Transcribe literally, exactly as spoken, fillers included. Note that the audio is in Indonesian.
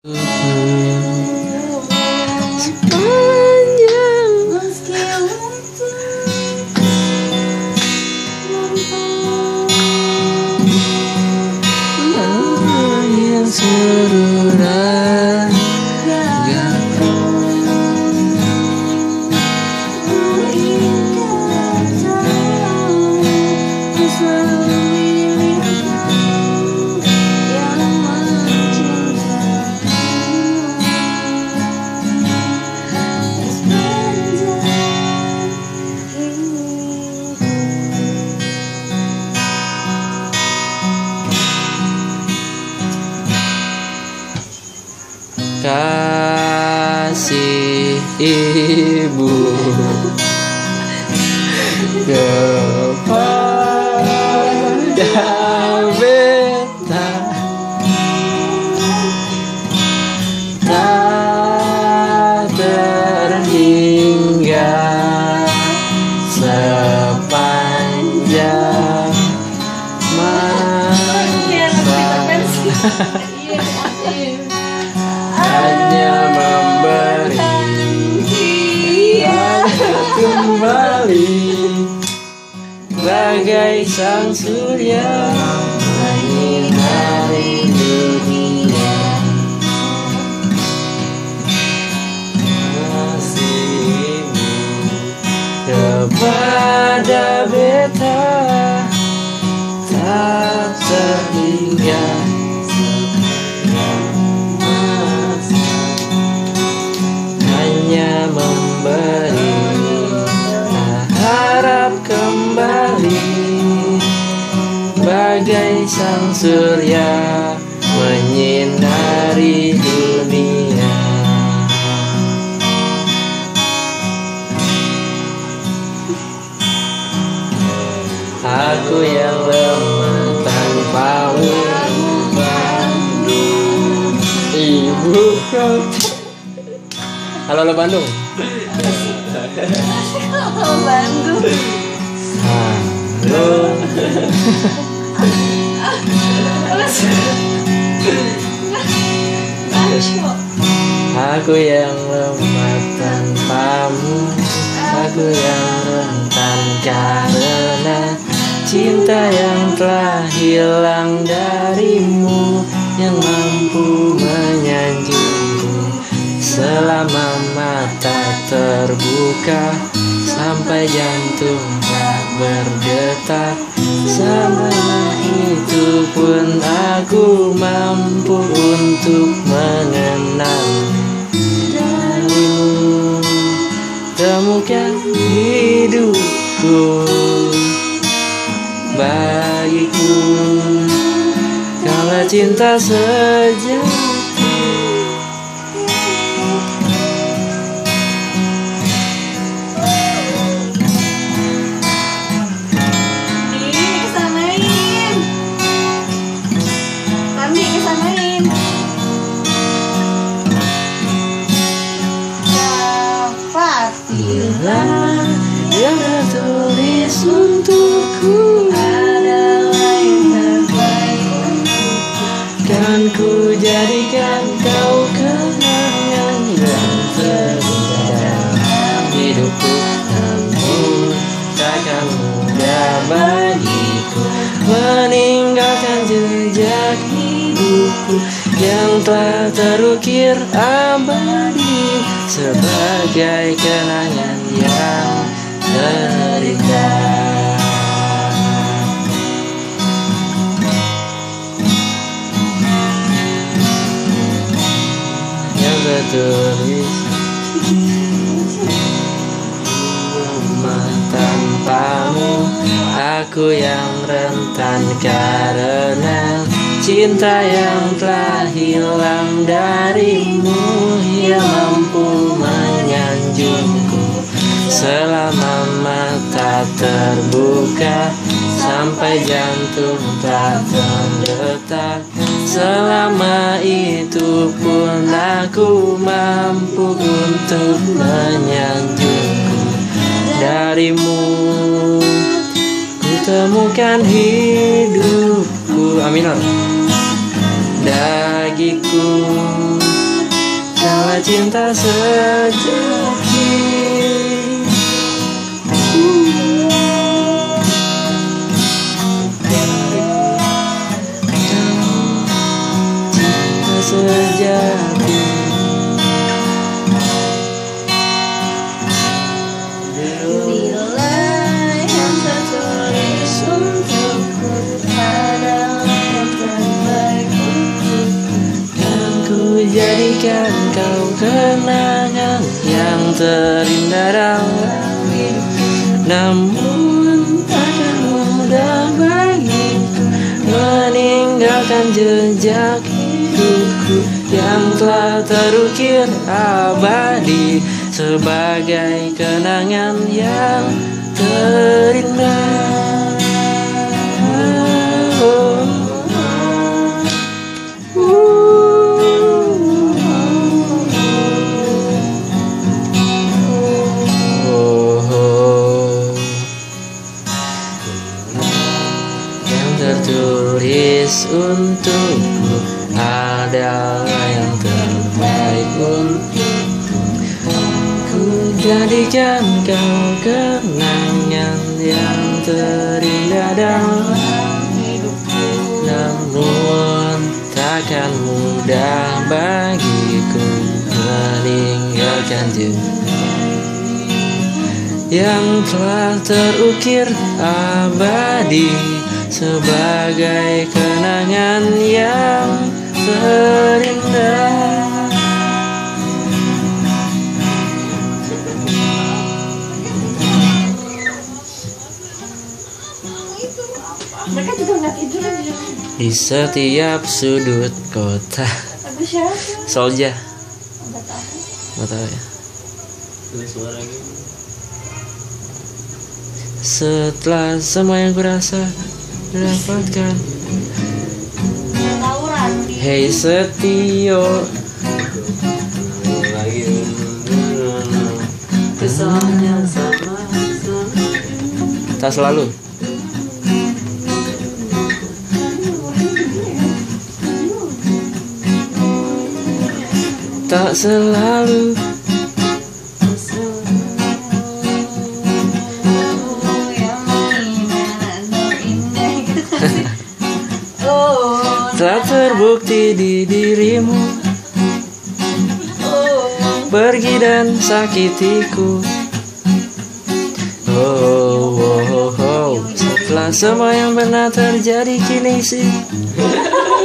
Sepanjang malam yang seru raga, kasih ibu kepada beta tak terhingga sepanjang masa. Hanya memberi kembali bagai sang surya menyinari dunia. Kasihmu kepada beta tak terhingga memberi, tak harap kembali bagai sang surya menyinari dunia. Aku yang lemah tanpamu, ibu kota. Halo, halo Bandung. Halo Bandung. Halo. Aku yang lemah tanpamu, aku yang rentan karena cinta yang telah hilang darimu, yang mampu menyanjungku selama mata terbuka sampai jantung tak berdetak. Selama itu pun aku mampu untuk mengenal darimu. Temukan hidupku bagiku, kalau cinta sejati. Yang tertulis untukku adalah yang terbaik, kan ku jadikan kau kenangan yang terindah hidupku. Namun takkan mudah bagiku meninggalkan jejak hidupku yang telah terukir abadi sebagai kenangan yang terindah. Yang tertulis tanpamu, aku yang rentan karena cinta yang telah hilang darimu, yang mampu menyanjungku selama mata terbuka sampai jantung tak terdetak. Selama itu pun aku mampu untuk menyanjungku darimu. Ku temukan hidupku, aminor, dagiku cinta sejati. Cinta sejati. Nilai yang tertulis untukku adalah yang terbaik untukku. Dan ku jadikan kau kenangan yang terindah dalam hidup. Namun takkan mudah bagiku meninggalkan jejak hidupku yang telah terukir abadi sebagai kenangan yang terindah. Oh, oh, oh. Yang tertulis untukku adalah yang terbaik untukku. Ku jadikan kau kenangan yang terindah dalam hidupku. Namun takkan mudah bagiku meninggalkan jejak yang telah terukir abadi sebagai kenangan yang terindah. Mereka juga nggak tidur aja. Di setiap sudut kota. Lagu siapa? Solja. Nggak tahu. Nggak tahu ya. Tulis suaranya. Setelah semua yang kurasa dapatkan. Nggak tahu Randy. Hei Setio. Lagi. Kesannya sama. Tak selalu. Tak selalu. Tak terbukti di dirimu. Pergi dan sakitiku. Oh, oh, oh, oh. Setelah semua yang pernah terjadi kini sih